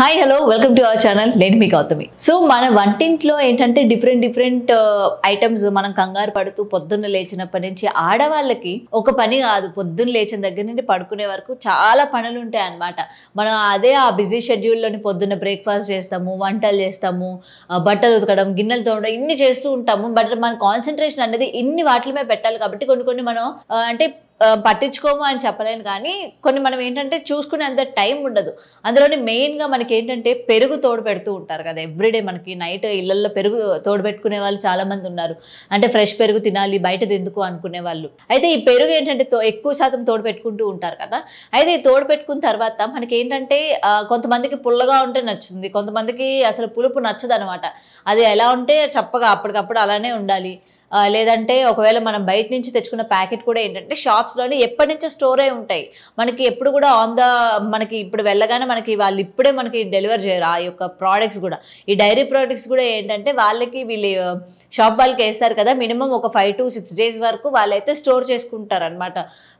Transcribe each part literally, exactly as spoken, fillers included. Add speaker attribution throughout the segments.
Speaker 1: Hi hello welcome to our channel నేను మీ Gautami. So మన వంటింట్లో ఏంటంటే డిఫరెంట్ డిఫరెంట్ ఐటమ్స్ మనం కంగారు పడుతూ పొద్దున్న లేచినప్పటి నుంచి ఆడవాళ్ళకి ఒక పని కాదు, పొద్దున్న లేచిన దగ్గర నుండి పడుకునే వరకు చాలా పనులు ఉంటాయి అన్నమాట. మనం అదే ఆ బిజీ షెడ్యూల్లోని పొద్దున్న బ్రేక్ఫాస్ట్ చేస్తాము, వంటలు చేస్తాము, బట్టలు ఉతకడం, గిన్నెలు తోమడం ఇన్ని చేస్తూ ఉంటాము. బట్ మన కాన్సన్ట్రేషన్ అనేది ఇన్ని వాటి మీద పెట్టాలి కాబట్టి కొన్ని కొన్ని మనం అంటే పట్టించుకోము అని చెప్పలేను, కానీ కొన్ని మనం ఏంటంటే చూసుకునే అంత టైం ఉండదు. అందులోని మెయిన్గా మనకి ఏంటంటే పెరుగు తోడు పెడుతూ ఉంటారు కదా ఎవ్రీడే. మనకి నైట్ ఇళ్లలో పెరుగు తోడు పెట్టుకునే వాళ్ళు చాలామంది ఉన్నారు. అంటే ఫ్రెష్ పెరుగు తినాలి, బయటది ఎందుకు అనుకునే వాళ్ళు. అయితే ఈ పెరుగు ఏంటంటే ఎక్కువ శాతం తోడు పెట్టుకుంటూ ఉంటారు కదా. అయితే ఈ తోడు పెట్టుకున్న తర్వాత మనకి ఏంటంటే కొంతమందికి పుల్లగా ఉంటే నచ్చుతుంది, కొంతమందికి అసలు పులుపు నచ్చదు అనమాట. అది ఎలా ఉంటే చప్పగా అప్పటికప్పుడు అలానే ఉండాలి. లేదంటే ఒకవేళ మనం బయట నుంచి తెచ్చుకున్న ప్యాకెట్ కూడా ఏంటంటే షాప్స్లోనే ఎప్పటి నుంచో స్టోర్ అయి ఉంటాయి. మనకి ఎప్పుడు కూడా ఆన్ ద మనకి ఇప్పుడు వెళ్ళగానే మనకి వాళ్ళు ఇప్పుడే మనకి డెలివర్ చేయరు ఆ యొక్క ప్రోడక్ట్స్ కూడా. ఈ డైరీ ప్రోడక్ట్స్ కూడా ఏంటంటే వాళ్ళకి వీళ్ళు షాప్ వాళ్ళకి వేస్తారు కదా, మినిమం ఒక ఫైవ్ టు సిక్స్ డేస్ వరకు వాళ్ళైతే స్టోర్ చేసుకుంటారు అనమాట.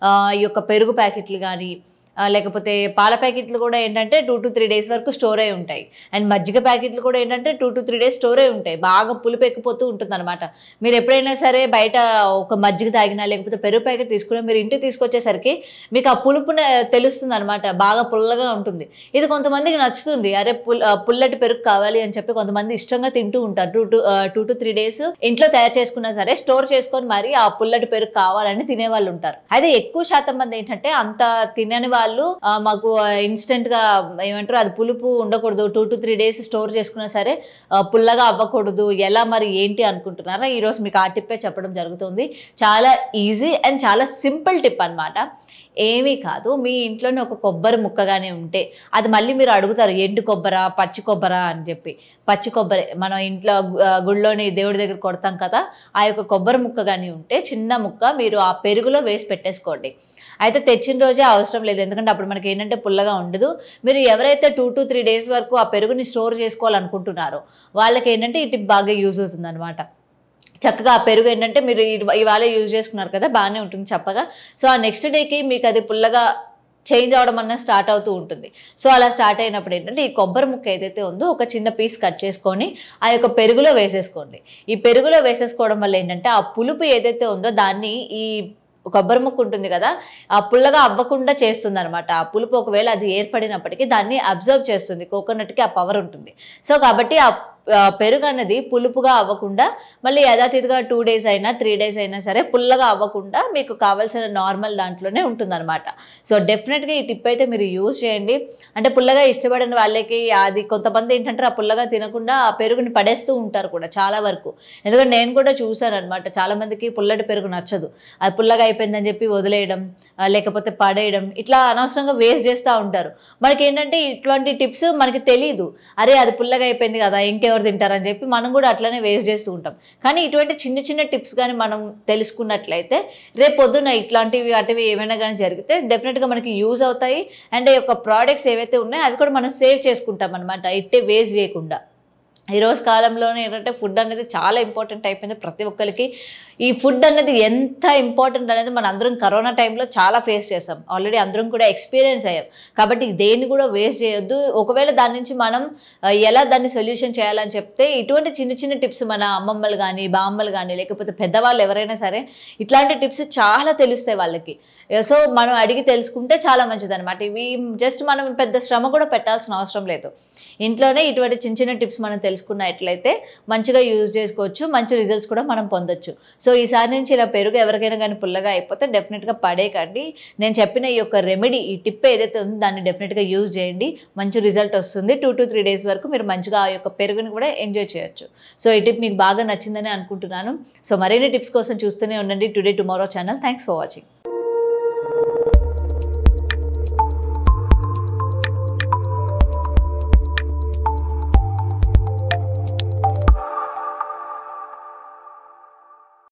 Speaker 1: ఈ యొక్క పెరుగు ప్యాకెట్లు కానీ లేకపోతే పాల ప్యాకెట్లు కూడా ఏంటంటే టూ టు త్రీ డేస్ వరకు స్టోర్ అయి ఉంటాయి. అండ్ మజ్జిగ ప్యాకెట్లు కూడా ఏంటంటే two to three days store అయి ఉంటాయి. బాగా పులుపు ఎక్కిపోతూ ఉంటుంది అనమాట. మీరు ఎప్పుడైనా సరే బయట ఒక మజ్జిగ తాగినా లేకపోతే పెరుగు ప్యాకెట్ తీసుకున్నా మీరు ఇంటికి తీసుకొచ్చేసరికి మీకు ఆ పులుపు తెలుస్తుంది అనమాట, బాగా పుల్లగా ఉంటుంది. ఇది కొంతమందికి నచ్చుతుంది, అరే పుల్ పుల్లటి పెరుగు కావాలి అని చెప్పి కొంతమంది ఇష్టంగా తింటూ ఉంటారు. Two to two to three days ఇంట్లో తయారు చేసుకున్నా సరే స్టోర్ చేసుకొని మరి ఆ పుల్లటి పెరుగు కావాలని తినేవాళ్ళు ఉంటారు. అయితే ఎక్కువ శాతం మంది ఏంటంటే అంత తినని వాళ్ళు మాకు ఇన్స్టెంట్ గా ఏమంటారు అది పులుపు ఉండకూడదు, two to three days store చేసుకున్నా సరే పుల్లగా అవ్వకూడదు, ఎలా మరి ఏంటి అనుకుంటున్నారా? ఈరోజు మీకు ఆ టిప్పే చెప్పడం జరుగుతుంది. చాలా ఈజీ అండ్ చాలా సింపుల్ టిప్ అనమాట. ఏమీ కాదు, మీ ఇంట్లోనే ఒక కొబ్బరి ముక్కగానే ఉంటే అది మళ్ళీ మీరు అడుగుతారు ఎండు కొబ్బరా పచ్చి కొబ్బరా అని చెప్పి. పచ్చి కొబ్బరి మనం ఇంట్లో గుళ్ళోని దేవుడి దగ్గర కొడతాం కదా, ఆ యొక్క కొబ్బరి ముక్క కానీ ఉంటే చిన్న ముక్క మీరు ఆ పెరుగులో వేసి పెట్టేసుకోండి. అయితే తెచ్చిన రోజే అవసరం లేదు, ఎందుకంటే అప్పుడు మనకి ఏంటంటే పుల్లగా ఉండదు. మీరు ఎవరైతే టూ టు త్రీ డేస్ వరకు ఆ పెరుగుని స్టోర్ చేసుకోవాలనుకుంటున్నారో వాళ్ళకి ఏంటంటే ఈ టిప్ బాగా యూజ్ అవుతుంది అనమాట. చక్కగా ఆ పెరుగు ఏంటంటే మీరు ఇవాళ యూజ్ చేసుకున్నారు కదా, బాగానే ఉంటుంది చప్పగా. సో ఆ నెక్స్ట్ డేకి మీకు అది పుల్లగా చేంజ్ అవడం అన్నది స్టార్ట్ అవుతూ ఉంటుంది. సో అలా స్టార్ట్ అయినప్పుడు ఏంటంటే ఈ కొబ్బరి ముక్క ఏదైతే ఉందో ఒక చిన్న పీస్ కట్ చేసుకొని ఆ యొక్క పెరుగులో వేసేసుకోండి. ఈ పెరుగులో వేసేసుకోవడం వల్ల ఏంటంటే ఆ పులుపు ఏదైతే ఉందో దాన్ని ఈ కొబ్బరి ముక్క ఉంటుంది కదా ఆ పుల్లగా అవ్వకుండా చేస్తుంది అనమాట. ఆ పులుపు ఒకవేళ అది ఏర్పడినప్పటికీ దాన్ని అబ్జర్వ్ చేస్తుంది, కోకోనట్కి ఆ పవర్ ఉంటుంది. సో కాబట్టి ఆ పెరుగు అనేది పులుపుగా అవ్వకుండా మళ్ళీ యథాతిథిగా టూ డేస్ అయినా త్రీ డేస్ అయినా సరే పుల్లగా అవ్వకుండా మీకు కావాల్సిన నార్మల్ దాంట్లోనే ఉంటుందన్నమాట. సో డెఫినెట్గా ఈ టిప్ అయితే మీరు యూజ్ చేయండి. అంటే పుల్లగా ఇష్టపడిన వాళ్ళకి అది కొంతమంది ఏంటంటే ఆ పుల్లగా తినకుండా ఆ పెరుగుని పడేస్తూ ఉంటారు కూడా చాలా వరకు. ఎందుకంటే నేను కూడా చూశాను అనమాట, చాలామందికి పుల్లటి పెరుగు నచ్చదు, అది పుల్లగా అయిపోయిందని చెప్పి వదిలేయడం లేకపోతే పడేయడం ఇట్లా అనవసరంగా వేస్ట్ చేస్తూ ఉంటారు. మనకి ఏంటంటే ఇట్లాంటి టిప్స్ మనకి తెలియదు, అరే అది పుల్లగా అయిపోయింది కదా ఇంకెవరు తింటారని చెప్పి మనం కూడా అట్లనే వేస్ట్ చేస్తూ ఉంటాం. కానీ ఇటువంటి చిన్న చిన్న టిప్స్ కానీ మనం తెలుసుకున్నట్లయితే రేపు పొద్దున్న ఇట్లాంటివి అటువి ఏమైనా కానీ జరిగితే డెఫినెట్గా మనకి యూజ్ అవుతాయి. అండ్ ఈ యొక్క ప్రోడక్ట్స్ ఏవైతే ఉన్నాయో అవి కూడా మనం సేవ్ చేసుకుంటాం అనమాట, ఇట్టే వేస్ట్ చేయకుండా. ఈరోజు కాలంలోనే ఏంటంటే ఫుడ్ అనేది చాలా ఇంపార్టెంట్ అయిపోయింది ప్రతి ఒక్కరికి. ఈ ఫుడ్ అనేది ఎంత ఇంపార్టెంట్ అనేది మనం అందరం కరోనా టైంలో చాలా ఫేస్ చేసాం, ఆల్రెడీ అందరం కూడా ఎక్స్పీరియన్స్ అయ్యాం. కాబట్టి దేన్ని కూడా వేస్ట్ చేయొద్దు. ఒకవేళ దాని నుంచి మనం ఎలా దాన్ని సొల్యూషన్ చేయాలని చెప్తే ఇటువంటి చిన్న చిన్న టిప్స్ మన అమ్మమ్మలు కానీ బామ్మలు కానీ లేకపోతే పెద్దవాళ్ళు ఎవరైనా సరే ఇట్లాంటి టిప్స్ చాలా తెలుస్తాయి వాళ్ళకి. సో మనం అడిగి తెలుసుకుంటే చాలా మంచిది అనమాట. ఇవి జస్ట్ మనం పెద్ద శ్రమ కూడా పెట్టాల్సిన అవసరం లేదు, ఇంట్లోనే ఇటువంటి చిన్న చిన్న టిప్స్ మనం తెలుసుకున్నట్లయితే మంచిగా యూజ్ చేసుకోవచ్చు, మంచి రిజల్ట్స్ కూడా మనం పొందొచ్చు. సో ఈసారి నుంచి ఇలా పెరుగు ఎవరికైనా కానీ పుల్లగా అయిపోతే డెఫినెట్గా పడేకండి. నేను చెప్పిన ఈ యొక్క రెమెడీ ఈ టిప్ ఏదైతే ఉందో దాన్ని డెఫినెట్గా యూజ్ చేయండి, మంచి రిజల్ట్ వస్తుంది. టూ టు త్రీ డేస్ వరకు మీరు మంచిగా ఆ యొక్క పెరుగుని కూడా ఎంజాయ్ చేయొచ్చు. సో ఈ టిప్ మీకు బాగా నచ్చిందని అనుకుంటున్నాను. సో మరిన్ని టిప్స్ కోసం చూస్తూనే ఉండండి today tomorrow channel. Thanks for watching.